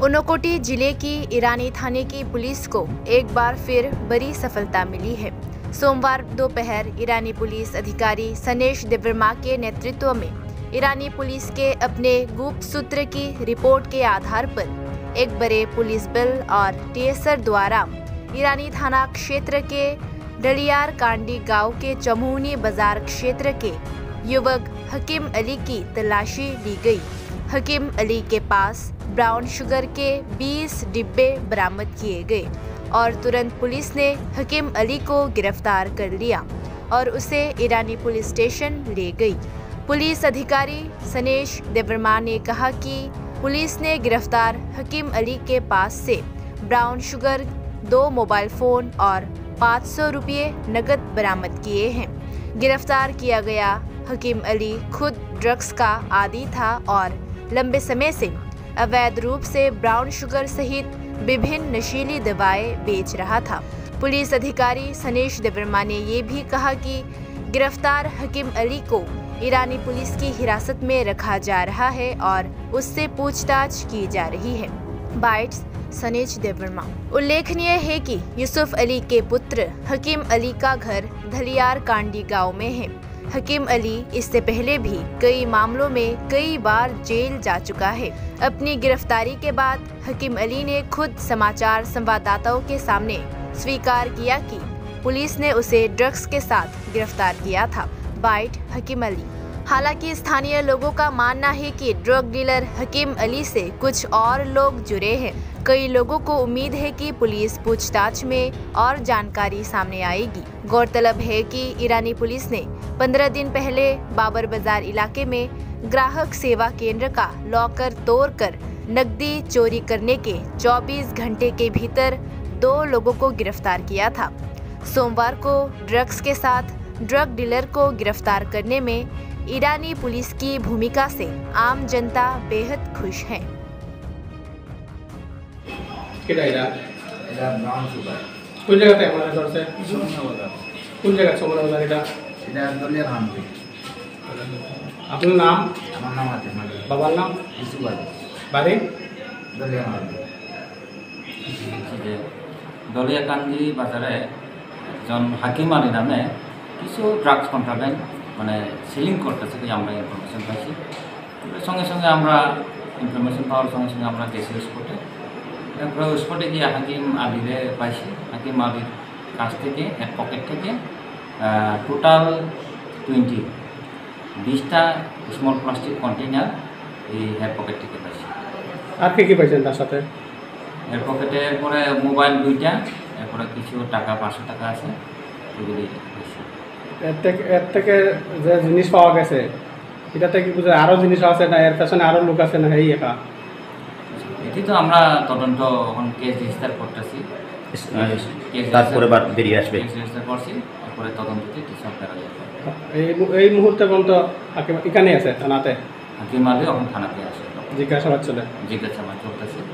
ऊनकोटी जिले की ईरानी थाने की पुलिस को एक बार फिर बड़ी सफलता मिली है। सोमवार दोपहर ईरानी पुलिस अधिकारी सनेश देवर्मा के नेतृत्व में ईरानी पुलिस के अपने गुप्त सूत्र की रिपोर्ट के आधार पर एक बड़े पुलिस बल और टीएसआर द्वारा ईरानी थाना क्षेत्र के डलियार कांडी गांव के चमूनी बाजार क्षेत्र के युवक हकीम अली की तलाशी ली गई। हकीम अली के पास ब्राउन शुगर के 20 डिब्बे बरामद किए गए और तुरंत पुलिस ने हकीम अली को गिरफ्तार कर लिया और उसे ईरानी पुलिस स्टेशन ले गई। पुलिस अधिकारी सनेश देवर्मा ने कहा कि पुलिस ने गिरफ्तार हकीम अली के पास से ब्राउन शुगर, 2 मोबाइल फ़ोन और 500 रुपये नकद बरामद किए हैं। गिरफ्तार किया गया हकीम अली खुद ड्रग्स का आदी था और लंबे समय से अवैध रूप से ब्राउन शुगर सहित विभिन्न नशीली दवाएं बेच रहा था। पुलिस अधिकारी सनेश देवर्मा ने ये भी कहा कि गिरफ्तार हकीम अली को ईरानी पुलिस की हिरासत में रखा जा रहा है और उससे पूछताछ की जा रही है। बाइट्स सनेश देवर्मा। उल्लेखनीय है कि यूसुफ अली के पुत्र हकीम अली का घर धलियार कांडी गांव में है। हकीम अली इससे पहले भी कई मामलों में कई बार जेल जा चुका है। अपनी गिरफ्तारी के बाद हकीम अली ने खुद समाचार संवाददाताओं के सामने स्वीकार किया कि पुलिस ने उसे ड्रग्स के साथ गिरफ्तार किया था। बाइट हकीम अली। हालांकि स्थानीय लोगों का मानना है कि ड्रग डीलर हकीम अली से कुछ और लोग जुड़े हैं। कई लोगों को उम्मीद है कि पुलिस पूछताछ में और जानकारी सामने आएगी। गौरतलब है कि ईरानी पुलिस ने 15 दिन पहले बाबर बाजार इलाके में ग्राहक सेवा केंद्र का लॉकर तोड़कर नकदी चोरी करने के 24 घंटे के भीतर 2 लोगों को गिरफ्तार किया था। सोमवार को ड्रग्स के साथ ड्रग डीलर को गिरफ्तार करने में ईरानी पुलिस की भूमिका से आम जनता बेहद खुश है। ब्राउन शुगर কোন জায়গাতে আমাদের ধরছে সোমনাবাজার কোন জায়গা সোমনাবাজার এটা দলিয়ার হামদি। আপনার নাম? আমার নাম আছে মালিক। বাবার নাম? ইসুফ আলী। বাড়ি? দলিয়ার হামদি। দলিয়াকান্দি বাজারে একজন হাকিম আলী নামে কিছু ড্রাগস কন্ট্রাব্যান্ড মানে সেলিং করতেছে কি আমরা ইনফরমেশন পাইছি। সঙ্গে সঙ্গে আমরা ইনফরমেশন পাওয়ার সঙ্গে সঙ্গে আমরা গেছি স্পটে। এরপরে স্পটে গিয়ে হাকিম আলীরে পাইছি। হাকিম আলীর কাছ থেকে হেড পকেট থেকে টোটাল 20টা স্মল প্লাস্টিক কন্টেইনার এই হেড পকেট থেকে পাইছি। আর কি পাইছেন তার সাথে? হেড পকেটের পরে মোবাইল 2টা, এরপরে কিছু টাকা 500 টাকা আছে, এগুলি পাইছি। এর থেকে যে জিনিস পাওয়া গেছে এটাতে কি বুঝে আরও জিনিস আছে না এর পেছনে আরও লোক আছে না এই একা? এটি তো আমরা তদন্ত এখন কেস রেজিস্টার করতেছি, তারপরে বেরিয়ে আসবে। কেস রেজিস্টার করছি, তারপরে তদন্ততে সব দেখা যাবে। এই মুহূর্তে পর্যন্ত এখানে আছে থানাতে? হাকিম আলী এখন থানাতে আসে, জিজ্ঞাসাবাদ চলতেছে।